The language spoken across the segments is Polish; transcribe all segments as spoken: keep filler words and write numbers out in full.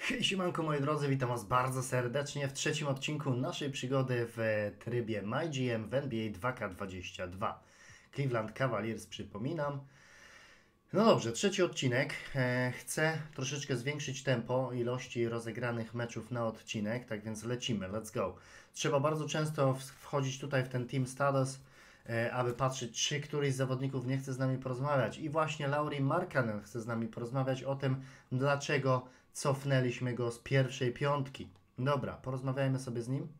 Hej, siemanko moi drodzy, witam was bardzo serdecznie w trzecim odcinku naszej przygody w trybie MyGM w N B A dwa K dwadzieścia dwa. Cleveland Cavaliers, przypominam. No dobrze, trzeci odcinek. E, chcę troszeczkę zwiększyć tempo ilości rozegranych meczów na odcinek, tak więc lecimy, let's go. Trzeba bardzo często wchodzić tutaj w ten team status, e, aby patrzeć, czy któryś z zawodników nie chce z nami porozmawiać. I właśnie Lauri Markkanen chce z nami porozmawiać o tym, dlaczego cofnęliśmy go z pierwszej piątki. Dobra, porozmawiajmy sobie z nim.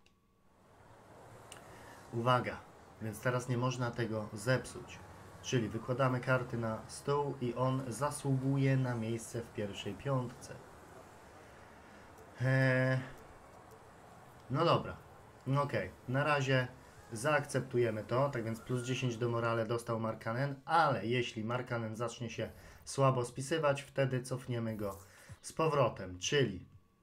Uwaga, więc teraz nie można tego zepsuć. Czyli wykładamy karty na stół i on zasługuje na miejsce w pierwszej piątce. Eee, no dobra, no okej, okay. Na razie zaakceptujemy to, tak więc plus dziesięć do morale dostał Markkanen, ale jeśli Markkanen zacznie się słabo spisywać, wtedy cofniemy go z powrotem, czyli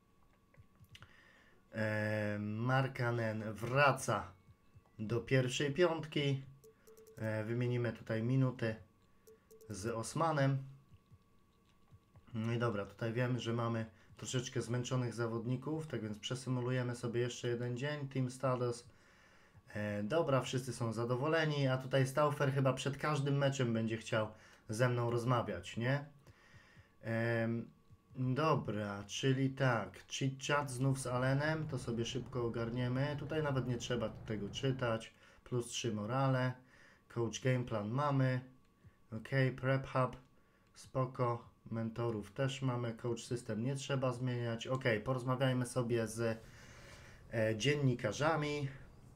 e, Markkanen wraca do pierwszej piątki. E, wymienimy tutaj minuty z Osmanem. No i dobra, tutaj wiemy, że mamy troszeczkę zmęczonych zawodników, tak więc przesymulujemy sobie jeszcze jeden dzień. Team status. E, dobra, wszyscy są zadowoleni, a tutaj Stauffer chyba przed każdym meczem będzie chciał ze mną rozmawiać, nie? E, Dobra, czyli tak, chit chat znów z Allenem, to sobie szybko ogarniemy. Tutaj nawet nie trzeba tego czytać. Plus trzy morale. Coach game plan mamy. Ok, prep hub, spoko. Mentorów też mamy. Coach system nie trzeba zmieniać. Ok, porozmawiajmy sobie z e, dziennikarzami.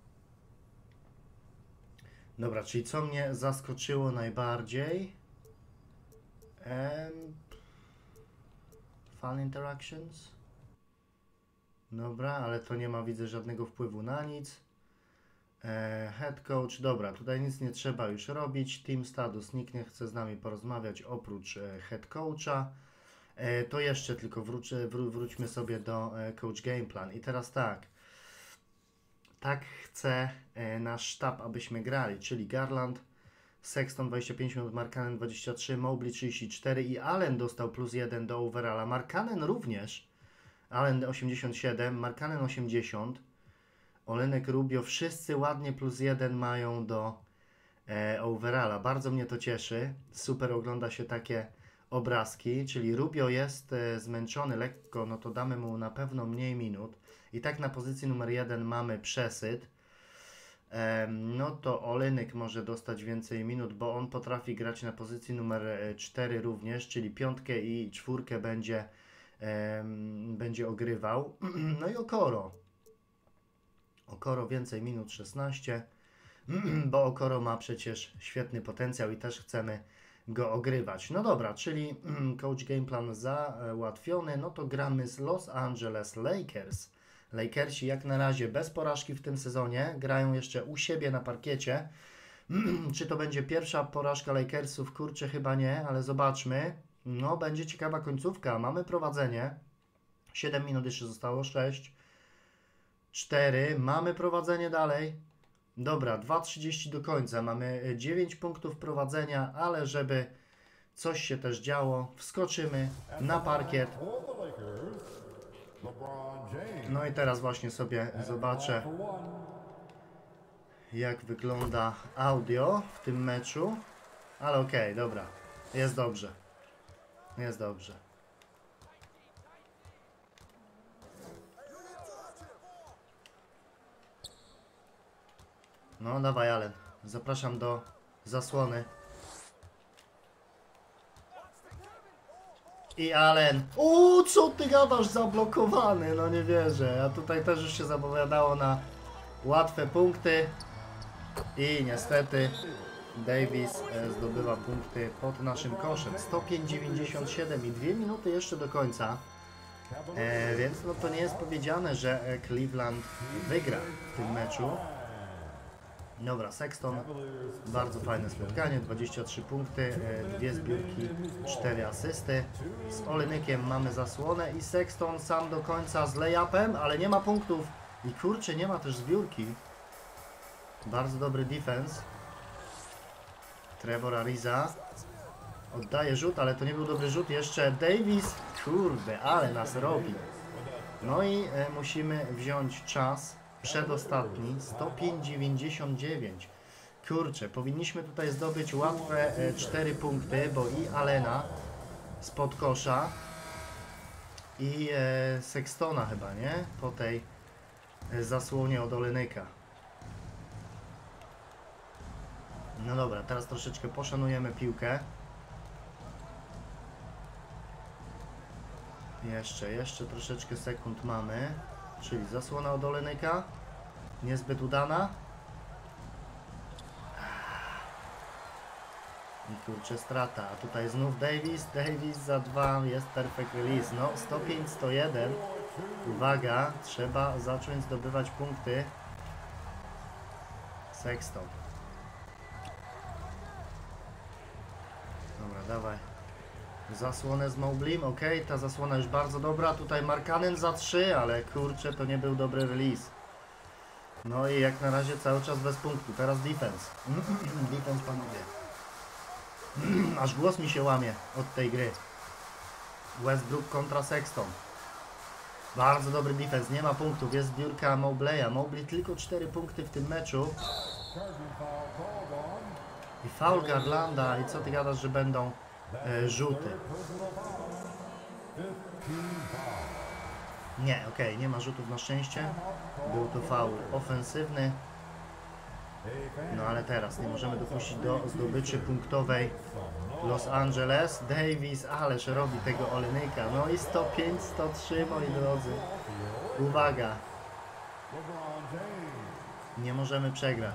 Dobra, czyli co mnie zaskoczyło najbardziej? Ehm... Fan interactions. Dobra, ale to nie ma, widzę, żadnego wpływu na nic. E, head coach, dobra, tutaj nic nie trzeba już robić. Team status, nikt nie chce z nami porozmawiać oprócz e, head coacha. E, to jeszcze tylko wróć, wró wróćmy sobie do e, coach game plan. I teraz tak. Tak chce e, nasz sztab, abyśmy grali, czyli Garland, Sexton dwadzieścia pięć minut, Markkanen dwadzieścia trzy, Mobley trzydzieści cztery i Allen dostał plus jeden do overalla. Markkanen również, Allen osiemdziesiąt siedem, Markkanen osiemdziesiąt, Olenek, Rubio, wszyscy ładnie plus jeden mają do e, overalla. Bardzo mnie to cieszy, super ogląda się takie obrazki, czyli Rubio jest e, zmęczony lekko, no to damy mu na pewno mniej minut. I tak na pozycji numer jeden mamy przesyt. No to Olenek może dostać więcej minut, bo on potrafi grać na pozycji numer cztery również, czyli piątkę i czwórkę będzie, um, będzie ogrywał. No i Okoro. Okoro więcej minut, szesnaście, bo Okoro ma przecież świetny potencjał i też chcemy go ogrywać. No dobra, czyli coach game plan załatwiony, no to gramy z Los Angeles Lakers. Lakersi jak na razie bez porażki w tym sezonie, grają jeszcze u siebie na parkiecie. Czy to będzie pierwsza porażka Lakersów? Kurczę, chyba nie, ale zobaczmy. No, będzie ciekawa końcówka. Mamy prowadzenie. siedem minut jeszcze zostało, sześć, cztery. Mamy prowadzenie dalej. Dobra, dwa trzydzieści do końca. Mamy dziewięć punktów prowadzenia, ale żeby coś się też działo, wskoczymy na parkiet. No i teraz właśnie sobie zobaczę, jak wygląda audio w tym meczu. Ale okej, okay, dobra. Jest dobrze. Jest dobrze. No dawaj, Allen. Zapraszam do zasłony. I Allen. Uuu, co ty gadasz? Zablokowany. No nie wierzę. A tutaj też już się zapowiadało na łatwe punkty. I niestety Davis zdobywa punkty pod naszym koszem. sto pięć dziewięćdziesiąt siedem i dwie minuty jeszcze do końca. E, więc no to nie jest powiedziane, że Cleveland wygra w tym meczu. Dobra, Sexton, bardzo fajne spotkanie, dwadzieścia trzy punkty, dwie zbiórki, cztery asysty. Z Olejnikiem mamy zasłonę i Sexton sam do końca z layupem, ale nie ma punktów. I kurczę, nie ma też zbiórki. Bardzo dobry defense. Trevor Ariza oddaje rzut, ale to nie był dobry rzut. Jeszcze Davis kurde, ale nas robi. No i e, musimy wziąć czas przedostatni, sto pięć dziewięćdziesiąt dziewięć. Kurczę, powinniśmy tutaj zdobyć łatwe e, cztery punkty, bo i Allena spod kosza i e, Sextona chyba, nie? Po tej e, zasłonie od Olenyka. No dobra, teraz troszeczkę poszanujemy piłkę. Jeszcze, jeszcze troszeczkę sekund mamy. Czyli zasłona od Olenyka. Niezbyt udana. I kurczę, strata. A tutaj znów Davis. Davis za dwa. Jest perfect release. No, sto pięć sto jeden. Uwaga, trzeba zacząć zdobywać punkty. Sexton. Dobra, dawaj. Zasłonę z Mobley'm, ok, ta zasłona już bardzo dobra, tutaj Markkanen za trzy, ale kurczę, to nie był dobry release. No i jak na razie cały czas bez punktu, teraz defense. Defense, panowie. Aż głos mi się łamie od tej gry. Westbrook kontra Sexton. Bardzo dobry defense, nie ma punktów, jest zbiórka Mobleya. Mobley tylko cztery punkty w tym meczu. I foul Garlanda, i co ty gadasz, że będą e, rzuty? Nie, okej, okay, nie ma rzutów na szczęście. Był to foul ofensywny. No ale teraz nie możemy dopuścić do zdobyczy punktowej Los Angeles. Davis, ależ robi tego Olenyka. No i sto pięć sto trzy, moi drodzy. Uwaga. Nie możemy przegrać.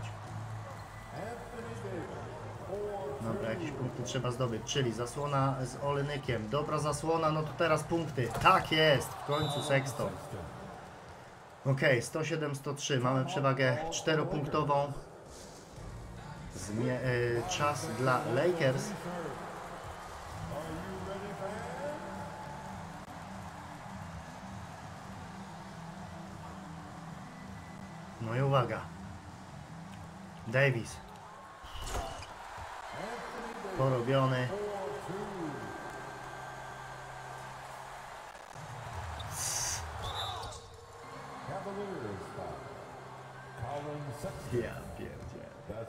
Dobra, jakieś punkty trzeba zdobyć, czyli zasłona z Olenykiem. Dobra zasłona, no to teraz punkty. Tak jest, w końcu Sexton. Ok, sto siedem sto trzy, mamy przewagę czteropunktową. Zmie y czas dla Lakers. No i uwaga. Davis. Porobiony. Ja pierdzielę.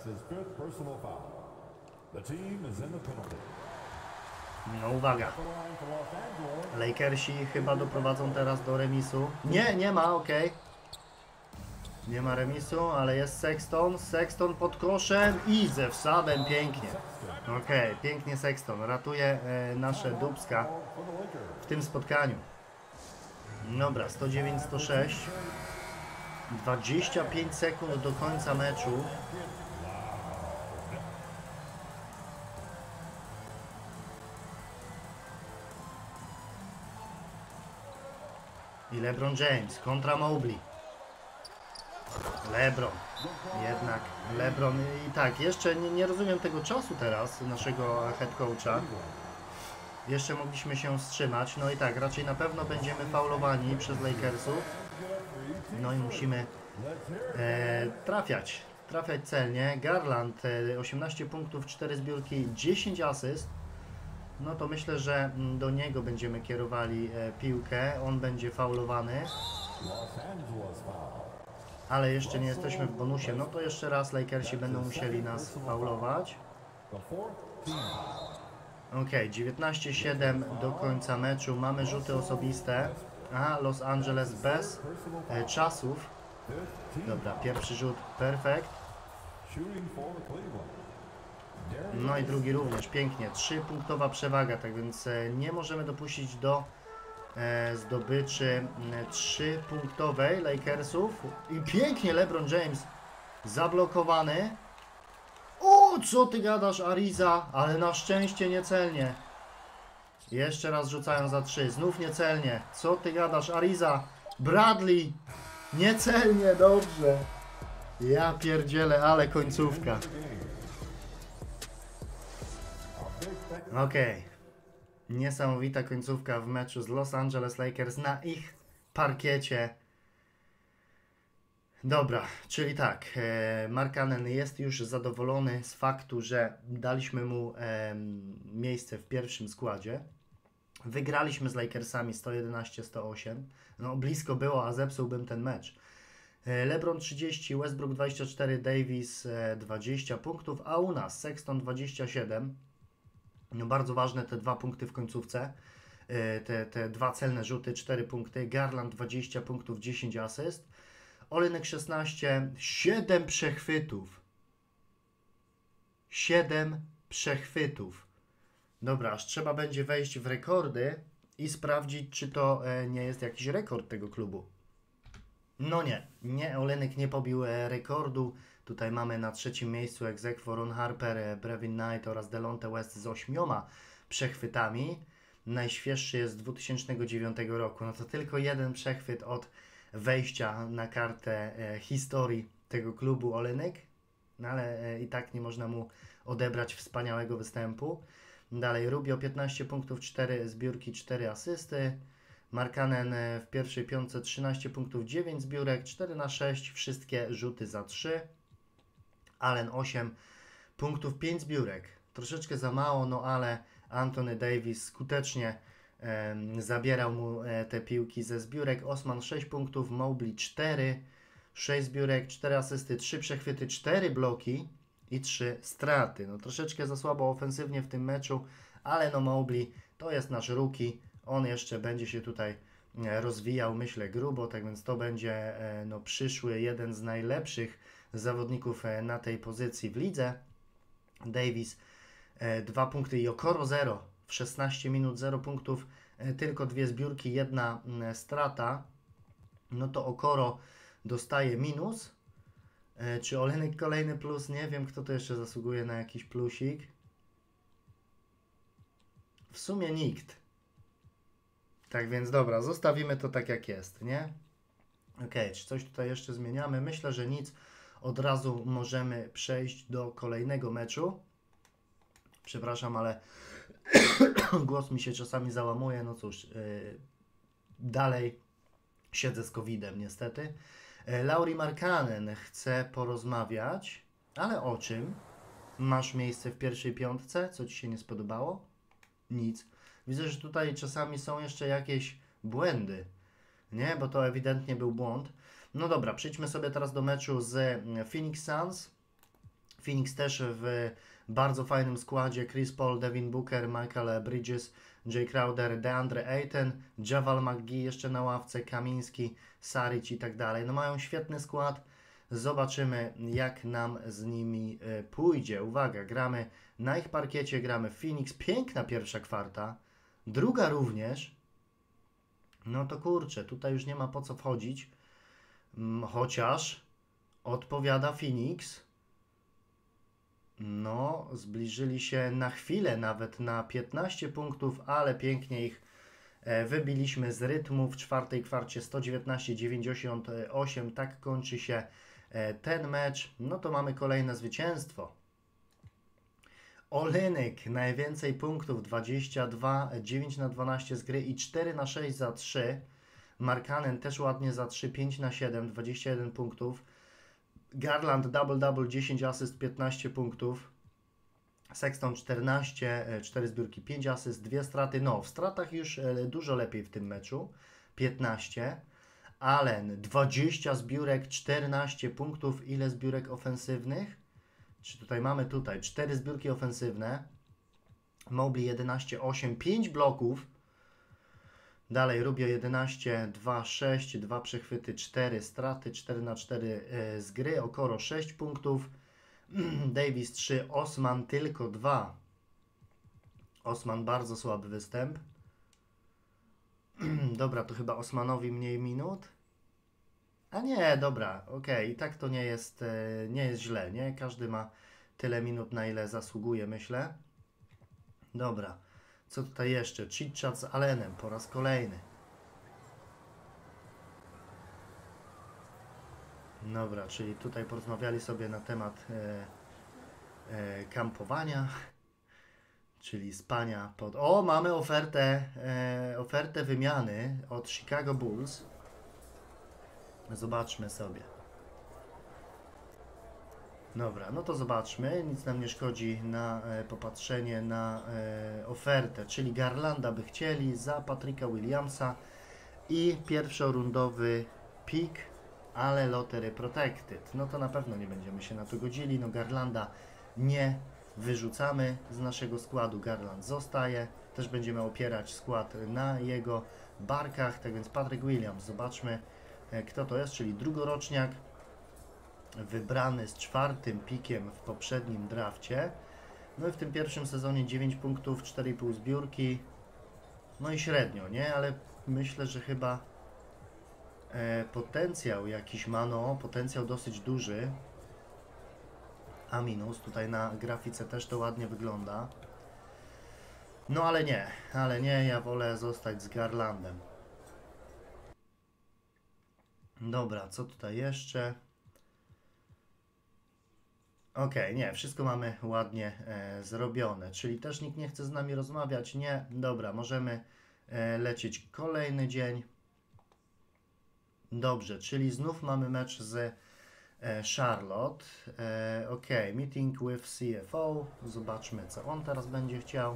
No uwaga. Lakersi chyba doprowadzą teraz do remisu. Nie, nie ma, ok. Nie ma remisu, ale jest Sexton. Sexton pod koszem i ze wsadem pięknie. Ok, pięknie Sexton. Ratuje e, nasze dupska w tym spotkaniu. Dobra, sto dziewięć sto sześć. dwadzieścia pięć sekund do końca meczu. I LeBron James kontra Mobley. LeBron. Jednak LeBron. I tak, jeszcze nie, nie rozumiem tego czasu teraz naszego head coacha. Jeszcze mogliśmy się wstrzymać. No i tak, raczej na pewno będziemy faulowani przez Lakersów. No i musimy e, trafiać. Trafiać celnie. Garland e, osiemnaście punktów, cztery zbiórki, dziesięć asyst. No to myślę, że do niego będziemy kierowali e, piłkę. On będzie faulowany. Ale jeszcze nie jesteśmy w bonusie. No to jeszcze raz Lakersi będą musieli nas faulować. Ok, dziewiętnaście siedem do końca meczu. Mamy rzuty osobiste. A Los Angeles bez e, czasów. Dobra, pierwszy rzut perfekt. No i drugi również, pięknie. Trzypunktowa przewaga, tak więc e, nie możemy dopuścić do e, zdobyczy e, trzypunktowej Lakersów. I pięknie LeBron James zablokowany. O, co ty gadasz, Ariza? Ale na szczęście niecelnie. Jeszcze raz rzucają za trzy. Znów niecelnie. Co ty gadasz, Ariza? Bradley. Niecelnie, dobrze. Ja pierdzielę, ale końcówka. Okej. Okay. Niesamowita końcówka w meczu z Los Angeles Lakers na ich parkiecie. Dobra, czyli tak, e, Markkanen jest już zadowolony z faktu, że daliśmy mu e, miejsce w pierwszym składzie. Wygraliśmy z Lakersami sto jedenaście sto osiem. No blisko było, a zepsułbym ten mecz. LeBron trzydzieści, Westbrook dwadzieścia cztery, Davis dwadzieścia punktów, a u nas Sexton dwadzieścia siedem. No bardzo ważne te dwa punkty w końcówce. Te, te dwa celne rzuty, cztery punkty. Garland dwadzieścia punktów, dziesięć asyst. Olynyk szesnaście, siedem przechwytów. siedem przechwytów. Dobra, aż trzeba będzie wejść w rekordy i sprawdzić, czy to e, nie jest jakiś rekord tego klubu. No nie, nie, Olynyk nie pobił e, rekordu. Tutaj mamy na trzecim miejscu ex aequo Ron Harper, e, Brevin Knight oraz Delonte West z ośmioma przechwytami. Najświeższy jest z dwa tysiące dziewiątego roku. No to tylko jeden przechwyt od wejścia na kartę e, historii tego klubu Olynyk. No ale e, i tak nie można mu odebrać wspaniałego występu. Dalej Rubio piętnaście punktów, cztery zbiórki, cztery asysty. Markkanen w pierwszej piątce trzynaście punktów, dziewięć zbiórek, cztery na sześć, wszystkie rzuty za trzy. Allen osiem punktów, pięć zbiórek. Troszeczkę za mało, no ale Anthony Davis skutecznie e, zabierał mu e, te piłki ze zbiórek. Osman sześć punktów, Mobley cztery, sześć zbiórek, cztery asysty, trzy przechwyty, cztery bloki i trzy straty. No troszeczkę za słabo ofensywnie w tym meczu, ale no Mobley to jest nasz rookie. On jeszcze będzie się tutaj rozwijał, myślę, grubo, tak więc to będzie no, przyszły jeden z najlepszych zawodników na tej pozycji w lidze. Davis dwa punkty i Okoro zero w szesnaście minut, zero punktów, tylko dwie zbiórki, jedna strata. No to Okoro dostaje minus. Czy Olynyk kolejny plus? Nie wiem, kto to jeszcze zasługuje na jakiś plusik. W sumie nikt. Tak więc dobra, zostawimy to tak jak jest, nie? Ok, czy coś tutaj jeszcze zmieniamy? Myślę, że nic. Od razu możemy przejść do kolejnego meczu. Przepraszam, ale głos mi się czasami załamuje. No cóż, yy, dalej siedzę z kowidem niestety. Lauri Markkanen chce porozmawiać, ale o czym? Masz miejsce w pierwszej piątce? Co Ci się nie spodobało? Nic. Widzę, że tutaj czasami są jeszcze jakieś błędy, nie? Bo to ewidentnie był błąd. No dobra, przejdźmy sobie teraz do meczu z Phoenix Suns. Phoenix też w bardzo fajnym składzie. Chris Paul, Devin Booker, Michael Bridges, Jay Crowder, DeAndre Ayton, Javal McGee jeszcze na ławce, Kamiński, Saric i tak dalej. No mają świetny skład. Zobaczymy, jak nam z nimi pójdzie. Uwaga, gramy na ich parkiecie, gramy w Phoenix. Piękna pierwsza kwarta. Druga również. No to kurczę, tutaj już nie ma po co wchodzić. Chociaż odpowiada Phoenix. No, zbliżyli się na chwilę nawet na piętnaście punktów, ale pięknie ich e, wybiliśmy z rytmu w czwartej kwarcie sto dziewiętnaście dziewięćdziesiąt osiem. Tak kończy się e, ten mecz. No to mamy kolejne zwycięstwo. Olynyk najwięcej punktów, dwadzieścia dwa, dziewięć na dwanaście z gry i cztery na sześć za trzy. Markkanen też ładnie za trzy, pięć na siedem, dwadzieścia jeden punktów. Garland double-double, dziesięć asyst, piętnaście punktów. Sexton czternaście, cztery zbiórki, pięć asyst, dwie straty. No, w stratach już dużo lepiej w tym meczu. piętnaście. Allen dwadzieścia zbiórek, czternaście punktów. Ile zbiórek ofensywnych? Czy tutaj mamy tutaj cztery zbiórki ofensywne. Mobley jedenaście, osiem, pięć bloków. Dalej Rubio jedenaście, dwa, sześć, dwa przechwyty, cztery straty, cztery na cztery z gry, Okoro sześć punktów, Davis trzy, Osman tylko dwa. Osman bardzo słaby występ. Dobra, to chyba Osmanowi mniej minut. A nie, dobra, ok, i tak to nie jest, nie jest źle, nie? Każdy ma tyle minut, na ile zasługuje, myślę. Dobra. Co tutaj jeszcze? Chit-chat z Allenem po raz kolejny. Dobra, czyli tutaj porozmawiali sobie na temat e, e, kampowania, czyli spania pod... O, mamy ofertę, e, ofertę wymiany od Chicago Bulls. Zobaczmy sobie. Dobra, no to zobaczmy. Nic nam nie szkodzi na e, popatrzenie na e, ofertę, czyli Garlanda by chcieli za Patricka Williamsa i pierwszorundowy pick, ale Lottery Protected. No to na pewno nie będziemy się na to godzili. No Garlanda nie wyrzucamy z naszego składu. Garland zostaje. Też będziemy opierać skład na jego barkach. Tak więc Patrick Williams. Zobaczmy, e, kto to jest, czyli drugoroczniak. Wybrany z czwartym pikiem w poprzednim drafcie. No i w tym pierwszym sezonie dziewięć punktów, cztery i pół zbiórki. No i średnio, nie? Ale myślę, że chyba e, potencjał jakiś ma, no, potencjał dosyć duży. A minus, tutaj na grafice też to ładnie wygląda. No ale nie, ale nie, ja wolę zostać z Garlandem. Dobra, co tutaj jeszcze? Ok, nie, wszystko mamy ładnie e, zrobione, czyli też nikt nie chce z nami rozmawiać, nie, dobra, możemy e, lecieć kolejny dzień. Dobrze, czyli znów mamy mecz z e, Charlotte, e, ok, meeting with C F O, zobaczmy co on teraz będzie chciał.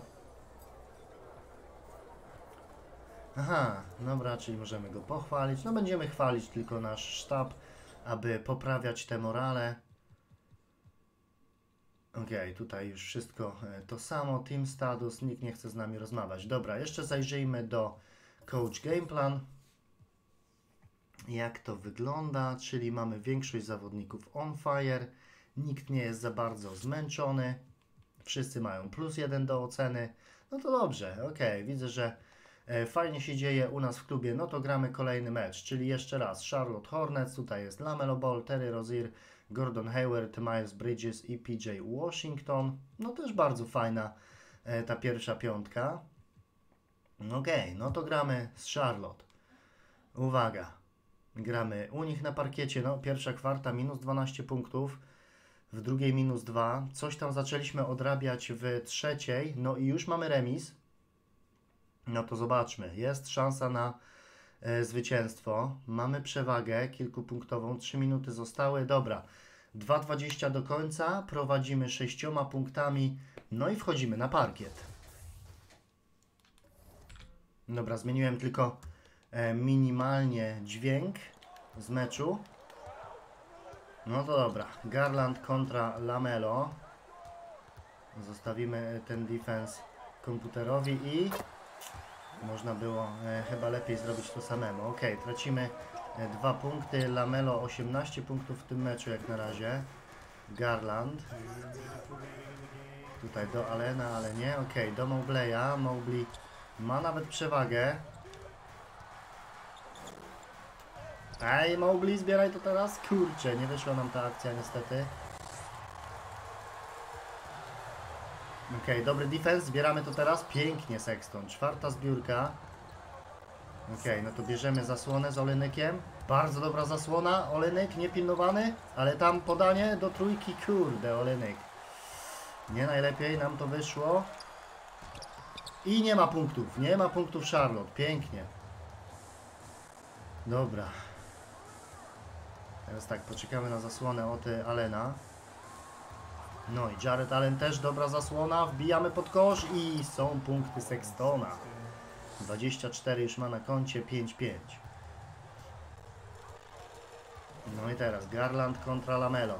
Aha, dobra, czyli możemy go pochwalić, no będziemy chwalić tylko nasz sztab, aby poprawiać te morale. Ok, tutaj już wszystko to samo, team status, nikt nie chce z nami rozmawiać. Dobra, jeszcze zajrzyjmy do coach game plan. Jak to wygląda, czyli mamy większość zawodników on fire, nikt nie jest za bardzo zmęczony, wszyscy mają plus jeden do oceny. No to dobrze, ok, widzę, że e, fajnie się dzieje u nas w klubie, no to gramy kolejny mecz, czyli jeszcze raz Charlotte Hornets, tutaj jest LaMelo Ball, Terry Rozier, Gordon Hayward, Miles Bridges i P J Washington. No też bardzo fajna e, ta pierwsza piątka. Okej, okay, no to gramy z Charlotte. Uwaga, gramy u nich na parkiecie. No pierwsza kwarta minus dwanaście punktów, w drugiej minus dwa. Coś tam zaczęliśmy odrabiać w trzeciej, no i już mamy remis. No to zobaczmy, jest szansa na e, zwycięstwo. Mamy przewagę kilkupunktową, trzy minuty zostały. Dobra, dwa dwadzieścia do końca, prowadzimy sześcioma punktami, no i wchodzimy na parkiet. Dobra, zmieniłem tylko e, minimalnie dźwięk z meczu. No to dobra, Garland kontra LaMelo. Zostawimy ten defense komputerowi i można było e, chyba lepiej zrobić to samemu. Ok, tracimy e, dwa punkty. LaMelo osiemnaście punktów w tym meczu jak na razie. Garland. Tutaj do Allena, ale nie. Ok, do Mowgleya. Mowgli ma nawet przewagę. Ej, Mowgli, zbieraj to teraz. Kurczę, nie wyszła nam ta akcja niestety. Ok, dobry defense, zbieramy to teraz. Pięknie, Sexton. Czwarta zbiórka. Ok, no to bierzemy zasłonę z Olenykiem. Bardzo dobra zasłona. Olenyk niepilnowany, ale tam podanie do trójki. Kurde, Olenyk. Nie najlepiej nam to wyszło. I nie ma punktów. Nie ma punktów Charlotte. Pięknie. Dobra. Teraz tak, poczekamy na zasłonę od Allena. No i Jared Allen też dobra zasłona, wbijamy pod kosz i są punkty Sextona. dwadzieścia cztery już ma na koncie, pięć pięć. No i teraz Garland kontra LaMelo.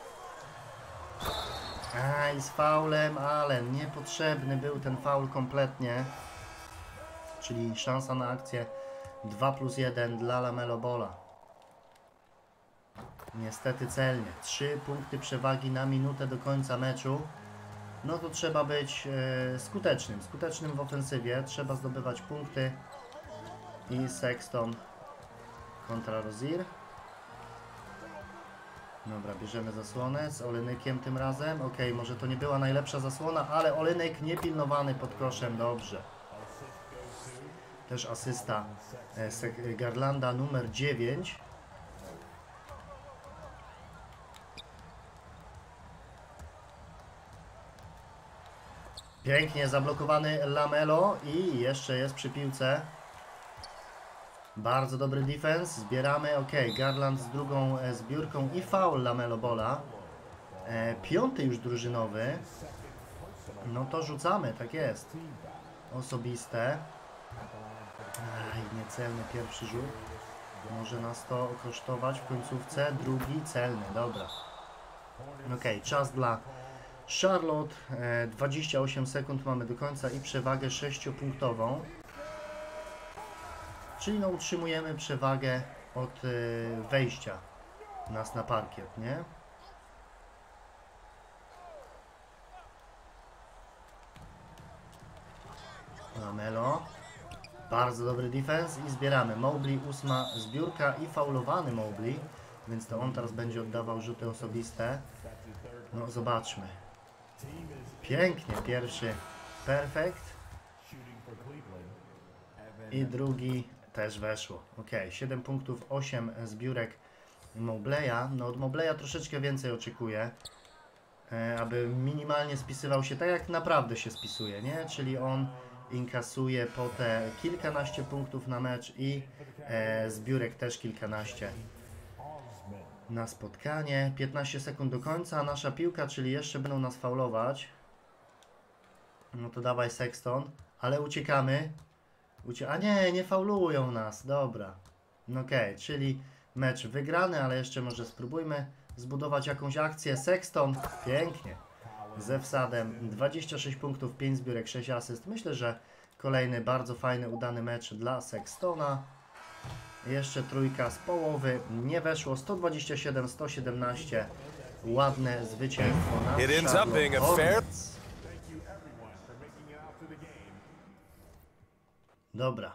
Aj, z faulem Allen, niepotrzebny był ten faul kompletnie. Czyli szansa na akcję dwa plus jeden dla LaMelo Balla. Niestety celnie. trzy punkty przewagi na minutę do końca meczu. No to trzeba być e, skutecznym. Skutecznym w ofensywie. Trzeba zdobywać punkty. I Sexton kontra Rozier. Dobra, bierzemy zasłonę z Olenykiem tym razem. Ok, może to nie była najlepsza zasłona, ale Olenyk niepilnowany pod koszem. Dobrze. Też asysta e, Garlanda numer dziewięć. Pięknie zablokowany LaMelo i jeszcze jest przy piłce. Bardzo dobry defense. Zbieramy. Ok, Garland z drugą e, zbiórką i foul LaMelo Balla. E, piąty już drużynowy. No to rzucamy, tak jest. Osobiste. Aj, niecelny pierwszy rzut. Może nas to kosztować w końcówce. Drugi celny, dobra. Ok, czas dla Charlotte. E, dwadzieścia osiem sekund mamy do końca i przewagę sześciopunktową. Czyli no utrzymujemy przewagę od e, wejścia nas na parkiet, nie? Lamelo. Bardzo dobry defense i zbieramy. Mobley, ósma zbiórka i faulowany Mobley, więc to on teraz będzie oddawał rzuty osobiste. No zobaczmy. Pięknie, pierwszy perfekt i drugi też weszło. Ok, siedem punktów, osiem zbiórek Mobleya. No od Mobleya troszeczkę więcej oczekuję, e, aby minimalnie spisywał się tak jak naprawdę się spisuje, nie? Czyli on inkasuje po te kilkanaście punktów na mecz i e, zbiórek też kilkanaście na spotkanie. piętnaście sekund do końca, nasza piłka, czyli jeszcze będą nas faulować. No to dawaj Sexton, ale uciekamy. Ucie A nie, nie faulują nas, dobra. No okej, okay, czyli mecz wygrany, ale jeszcze może spróbujmy zbudować jakąś akcję. Sexton, pięknie. Ze wsadem dwadzieścia sześć punktów, pięć zbiórek, sześć asyst. Myślę, że kolejny bardzo fajny, udany mecz dla Sextona. Jeszcze trójka z połowy. Nie weszło. sto dwadzieścia siedem sto siedemnaście. Ładne zwycięstwo na Charlotte Hornets. Dobra.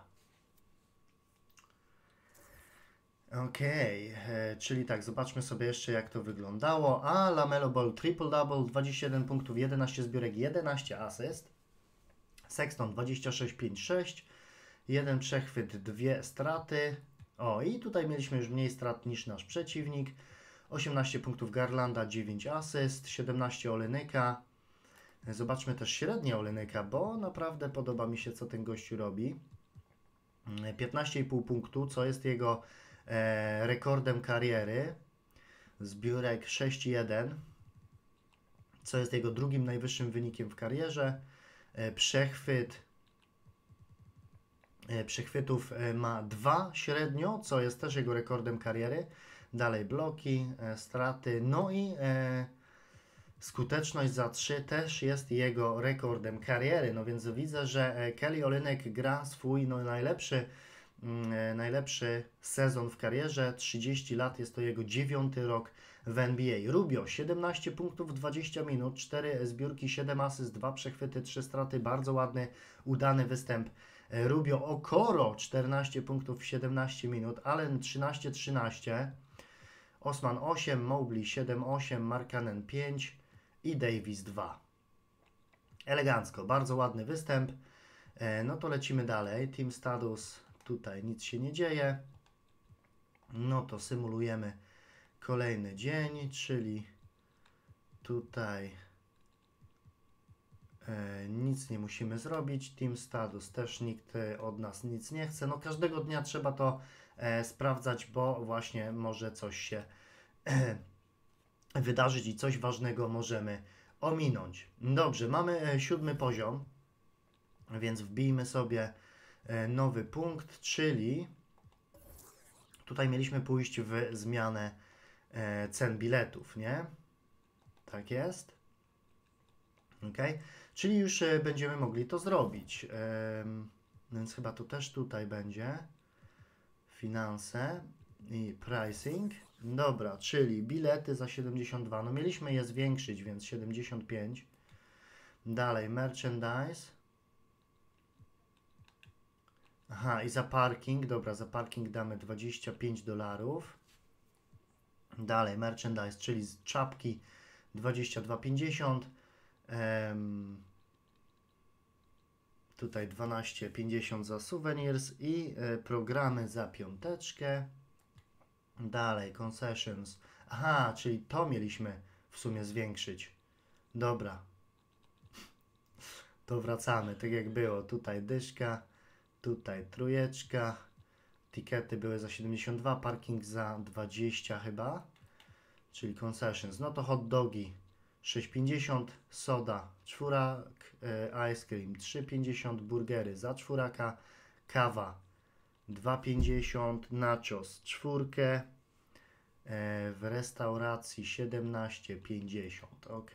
Okej, okay. Czyli tak, zobaczmy sobie jeszcze jak to wyglądało. A LaMelo Ball triple-double, dwadzieścia jeden punktów, jedenaście zbiórek, jedenaście asyst. Sexton dwadzieścia sześć, pięć, sześć. Jeden przechwyt, dwie straty. O, i tutaj mieliśmy już mniej strat niż nasz przeciwnik. osiemnaście punktów Garlanda, dziewięć asyst, siedemnaście Olynyka. Zobaczmy też średnie Olynyka, bo naprawdę podoba mi się, co ten gościu robi. piętnaście i pół punktu, co jest jego e, rekordem kariery. Zbiórek sześć jeden, co jest jego drugim najwyższym wynikiem w karierze. E, przechwyt, e, przechwytów e, ma dwa średnio, co jest też jego rekordem kariery. Dalej bloki, e, straty, no i e, skuteczność za trzy też jest jego rekordem kariery. No więc widzę, że e, Kelly Olynyk gra swój no, najlepszy najlepszy sezon w karierze, trzydzieści lat, jest to jego dziewiąty rok w N B A. Rubio, siedemnaście punktów, dwadzieścia minut, cztery zbiórki, siedem asyst, dwa przechwyty, trzy straty, bardzo ładny, udany występ Rubio. Okoro, czternaście punktów, siedemnaście minut, Allen trzynaście trzynaście, Osman osiem, Mobley siedem osiem, Markkanen pięć i Davis dwa. Elegancko, bardzo ładny występ. No to lecimy dalej. Team status. Tutaj nic się nie dzieje. No to symulujemy kolejny dzień, czyli tutaj e, nic nie musimy zrobić. Team status też nikt od nas nic nie chce. No każdego dnia trzeba to e, sprawdzać, bo właśnie może coś się e, wydarzyć i coś ważnego możemy ominąć. Dobrze, mamy e, siódmy poziom, więc wbijmy sobie nowy punkt, czyli tutaj mieliśmy pójść w zmianę e, cen biletów, nie? Tak jest. Ok, czyli już e, będziemy mogli to zrobić. E, więc chyba to też tutaj będzie finanse i pricing. Dobra, czyli bilety za siedemdziesiąt dwa. No mieliśmy je zwiększyć, więc siedemdziesiąt pięć. Dalej merchandise. Aha, i za parking, dobra, za parking damy dwadzieścia pięć dolarów. Dalej, merchandise, czyli z czapki dwadzieścia dwa pięćdziesiąt. Um, tutaj dwanaście pięćdziesiąt za souvenirs i e, programy za piąteczkę. Dalej, concessions. Aha, czyli to mieliśmy w sumie zwiększyć. Dobra. To wracamy, tak jak było. Tutaj dyszka. Tutaj trójeczka, tikety były za siedemdziesiąt dwa, parking za dwadzieścia chyba, czyli concessions. No to hot dogi sześć pięćdziesiąt, soda, czwórak, e, ice cream, trzy pięćdziesiąt, burgery za czwóraka, kawa, dwa pięćdziesiąt, nachos, czwórkę, e, w restauracji siedemnaście pięćdziesiąt, ok.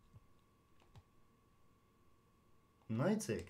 No i cyk.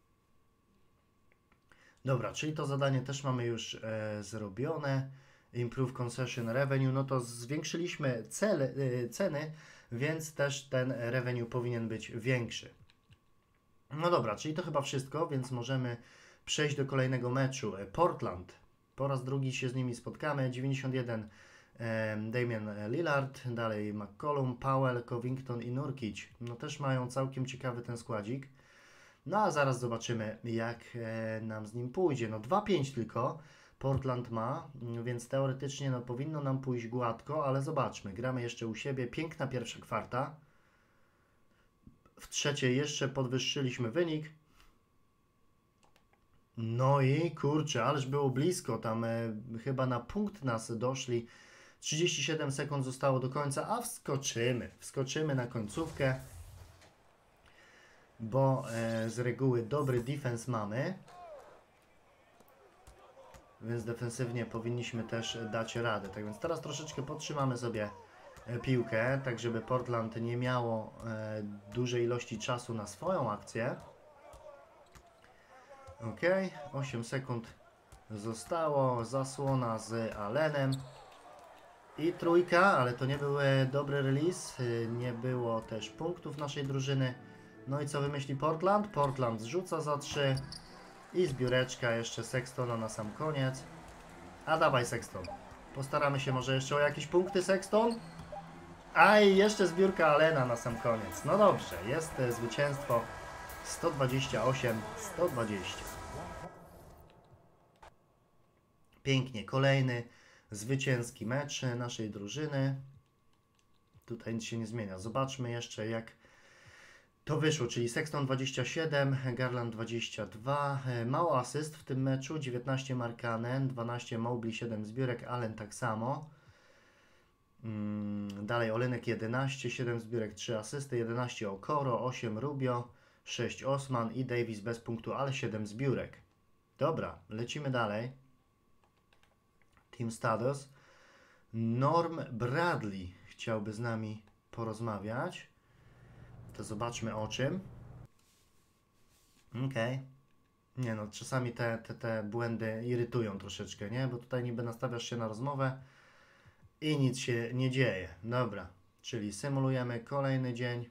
Dobra, czyli to zadanie też mamy już e, zrobione. Improve concession revenue, no to zwiększyliśmy cel, e, ceny, więc też ten revenue powinien być większy. No dobra, czyli to chyba wszystko, więc możemy przejść do kolejnego meczu. Portland, po raz drugi się z nimi spotkamy. dziewięćdziesiąt jeden e, Damian Lillard, dalej McCollum, Powell, Covington i Nurkic. No też mają całkiem ciekawy ten składzik. No a zaraz zobaczymy, jak e, nam z nim pójdzie. No dwa pięć tylko Portland ma, więc teoretycznie no, powinno nam pójść gładko, ale zobaczmy. Gramy jeszcze u siebie. Piękna pierwsza kwarta. W trzeciej jeszcze podwyższyliśmy wynik. No i kurczę, ależ było blisko. Tam e, chyba na punkt nas doszli. trzydzieści siedem sekund zostało do końca, a wskoczymy. Wskoczymy na końcówkę. Bo e, z reguły dobry defense mamy, więc defensywnie powinniśmy też dać radę. Tak więc teraz troszeczkę podtrzymamy sobie e, piłkę, tak żeby Portland nie miało e, dużej ilości czasu na swoją akcję. Ok, osiem sekund zostało, zasłona z Allenem i trójka, ale to nie był e, dobry release, e, nie było też punktów naszej drużyny. No i co wymyśli Portland? Portland zrzuca za trzy i zbióreczka jeszcze Sextona na sam koniec. A dawaj Sexton. Postaramy się może jeszcze o jakieś punkty Sexton. A i jeszcze zbiórka Allena na sam koniec. No dobrze, jest e, zwycięstwo sto dwadzieścia osiem sto dwadzieścia. Pięknie, kolejny zwycięski mecz naszej drużyny. Tutaj nic się nie zmienia. Zobaczmy jeszcze jak to wyszło, czyli Sexton dwadzieścia siedem, Garland dwadzieścia dwa, mało asyst w tym meczu, dziewiętnaście Markkanen, dwanaście Mobley, siedem zbiórek, Allen tak samo. Hmm, dalej Olynek jedenaście, siedem zbiórek, trzy asysty, jedenaście Okoro, osiem Rubio, sześć Osman i Davis bez punktu, ale siedem zbiórek. Dobra, lecimy dalej. Team Status. Norm Bradley chciałby z nami porozmawiać. To zobaczmy o czym. Okej. Okay. Nie no, czasami te, te, te błędy irytują troszeczkę, nie? Bo tutaj niby nastawiasz się na rozmowę i nic się nie dzieje. Dobra, czyli symulujemy kolejny dzień.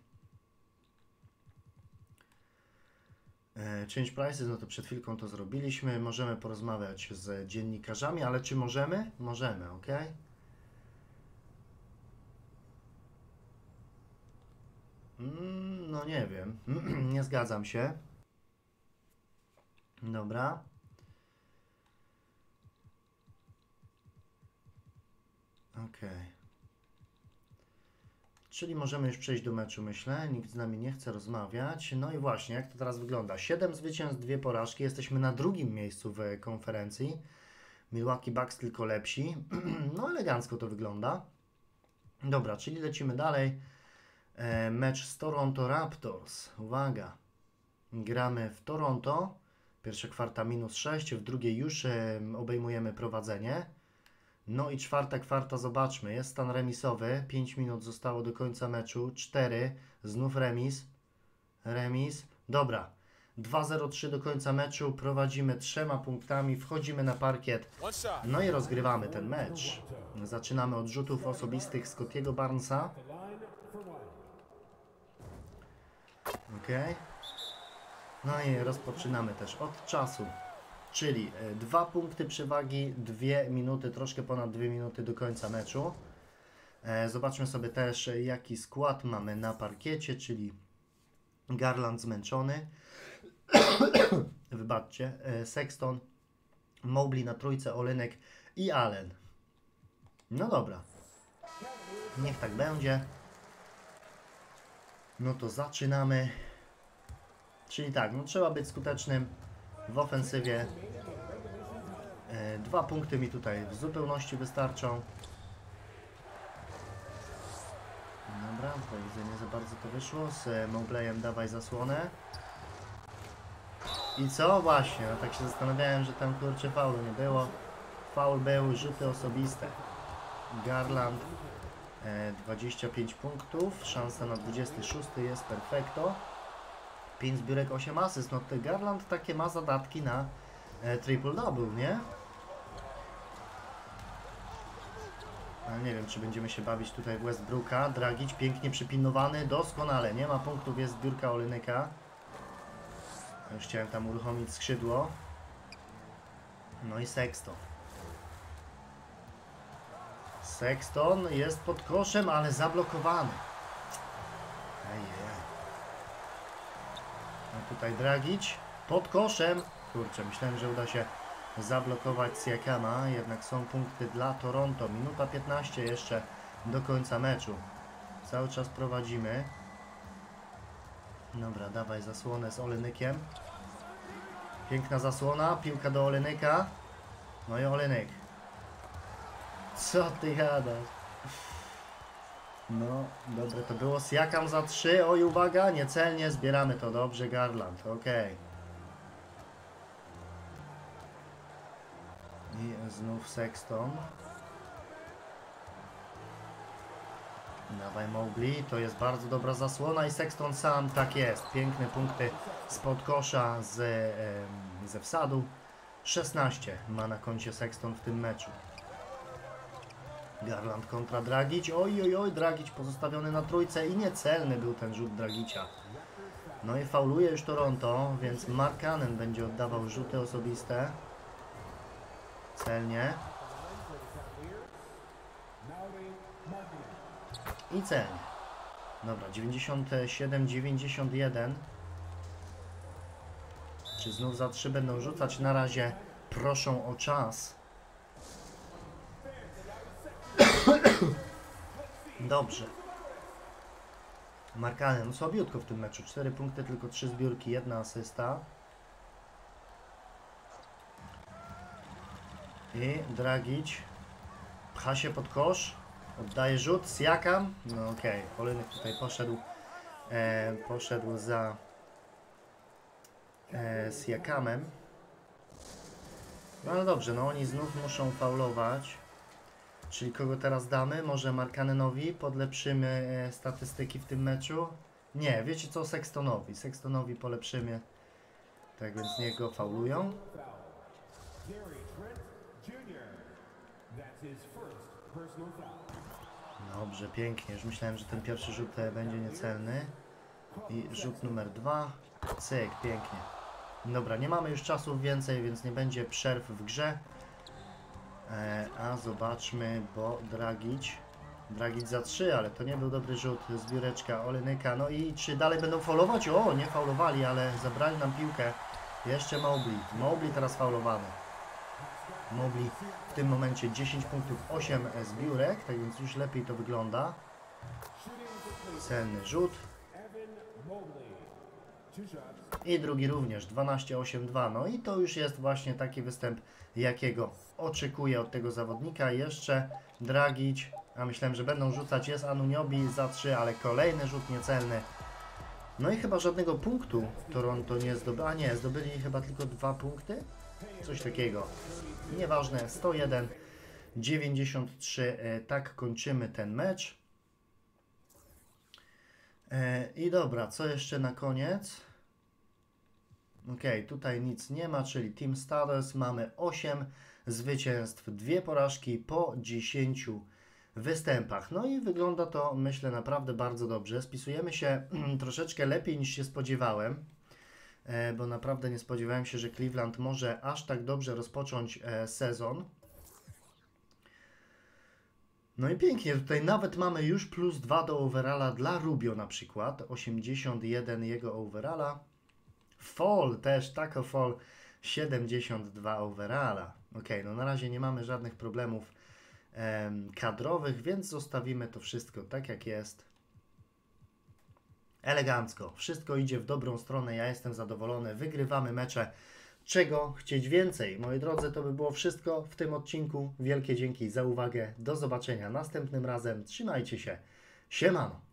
E, change prices, no to przed chwilką to zrobiliśmy. Możemy porozmawiać z dziennikarzami, ale czy możemy? Możemy, ok? No nie wiem, nie zgadzam się. Dobra. Ok. Czyli możemy już przejść do meczu, myślę. Nikt z nami nie chce rozmawiać. No i właśnie, jak to teraz wygląda? siedem zwycięstw, dwie porażki. Jesteśmy na drugim miejscu w konferencji. Milwaukee Bucks tylko lepsi. No elegancko to wygląda. Dobra, czyli lecimy dalej. E, mecz z Toronto Raptors. Uwaga. Gramy w Toronto. Pierwsza kwarta minus sześć, w drugiej już e, obejmujemy prowadzenie. No i czwarta kwarta, zobaczmy, jest stan remisowy, pięć minut zostało do końca meczu, cztery, znów remis, remis, dobra, dwa zero trzy do końca meczu, prowadzimy trzema punktami, wchodzimy na parkiet, no i rozgrywamy ten mecz. Zaczynamy od rzutów osobistych Scottiego Barnesa. Ok. No i rozpoczynamy też od czasu. Czyli dwa punkty przewagi, dwie minuty, troszkę ponad dwie minuty do końca meczu. E, zobaczmy sobie też, jaki skład mamy na parkiecie, czyli Garland zmęczony. Wybaczcie, e, Sexton, Mobley na trójce, Olynek i Allen. No dobra, niech tak będzie. No to zaczynamy. Czyli tak, no trzeba być skutecznym w ofensywie. E, dwa punkty mi tutaj w zupełności wystarczą. Dobra. Dobra, tutaj widzę, nie za bardzo to wyszło. Z Mowgleyem dawaj zasłonę. I co? Właśnie, no tak się zastanawiałem, że tam kurczę faulu nie było. Faul był, rzuty osobiste. Garland e, dwadzieścia pięć punktów, szansa na dwudziesty szósty jest perfekto. pięć zbiórek, osiem asyst. No ty Garland takie ma zadatki na e, triple double, nie? Ale nie wiem, czy będziemy się bawić tutaj w Westbrooka. Dragic pięknie przypilnowany, doskonale. Nie ma punktów, jest zbiórka Olynyka. Już chciałem tam uruchomić skrzydło. No i Sexton. Sexton jest pod koszem, ale zablokowany. Ejej. No tutaj Dragic pod koszem. Kurczę, myślałem, że uda się zablokować Siakama, jednak są punkty dla Toronto. Minuta piętnaście jeszcze do końca meczu. Cały czas prowadzimy. Dobra, dawaj zasłonę z Olynykiem. Piękna zasłona, piłka do Olynyka. No i Olynyk. Co ty gadasz? No, dobre to było. Siakam za trzy. Oj, uwaga, niecelnie zbieramy to dobrze. Garland, ok. I znów Sexton. Dawaj Mowgli, to jest bardzo dobra zasłona i Sexton sam, tak jest. Piękne punkty spod kosza z, e, ze wsadu. szesnaście ma na koncie Sexton w tym meczu. Garland kontra Dragic. Oj, oj, oj, Dragic pozostawiony na trójce i niecelny był ten rzut Dragicia. No i fauluje już Toronto, więc Markkanen będzie oddawał rzuty osobiste. Celnie. I celnie. Dobra, dziewięćdziesiąt siedem dziewięćdziesiąt jeden. Czy znów za trzy będą rzucać? Na razie proszą o czas. Dobrze. Markkanen, no słabiutko w tym meczu. cztery punkty, tylko trzy zbiórki, jedna asysta. I Dragic pcha się pod kosz. Oddaje rzut. Siakam. No okej. Okay. Olynyk tutaj poszedł. E, poszedł za e, Siakamem. No ale dobrze, no oni znów muszą faulować. Czyli kogo teraz damy? Może Markkanenowi podlepszymy e, statystyki w tym meczu? Nie, wiecie co? Sextonowi. Sextonowi polepszymy. Tak więc niech go faulują. Dobrze, pięknie. Już myślałem, że ten pierwszy rzut będzie niecelny. I rzut numer dwa. Cyk, pięknie. Dobra, nie mamy już czasu więcej, więc nie będzie przerw w grze. E, a zobaczmy, bo Dragic. Dragic za trzy, ale to nie był dobry rzut. Zbióreczka Olynyka. No i czy dalej będą faulować? O, nie faulowali, ale zabrali nam piłkę. Jeszcze Mowgli. Mowgli teraz faulowany. Mowgli w tym momencie dziesięć punktów, osiem zbiórek, tak więc już lepiej to wygląda. Celny rzut. I drugi również, dwanaście osiem dwa. No i to już jest właśnie taki występ, jakiego oczekuję od tego zawodnika. Jeszcze Dragic, a myślałem, że będą rzucać, jest Anunoby za trzy, ale kolejny rzut niecelny. No i chyba żadnego punktu Toronto nie zdobyło, a nie, zdobyli chyba tylko dwa punkty? Coś takiego. Nieważne, sto jeden dziewięćdziesiąt trzy. E, tak kończymy ten mecz. E, I dobra, co jeszcze na koniec? Ok, tutaj nic nie ma, czyli Team Status. Mamy osiem zwycięstw, dwie porażki po dziesięciu występach. No i wygląda to, myślę, naprawdę bardzo dobrze. Spisujemy się troszeczkę lepiej niż się spodziewałem. Bo naprawdę nie spodziewałem się, że Cleveland może aż tak dobrze rozpocząć e, sezon. No i pięknie, tutaj nawet mamy już plus dwa do overalla dla Rubio na przykład. osiemdziesiąt jeden jego overalla. Fall też, Taco Fall siedemdziesiąt dwa overalla. Ok, no na razie nie mamy żadnych problemów e, kadrowych, więc zostawimy to wszystko tak jak jest. Elegancko. Wszystko idzie w dobrą stronę. Ja jestem zadowolony. Wygrywamy mecze. Czego chcieć więcej? Moi drodzy, to by było wszystko w tym odcinku. Wielkie dzięki za uwagę. Do zobaczenia następnym razem. Trzymajcie się. Siemano.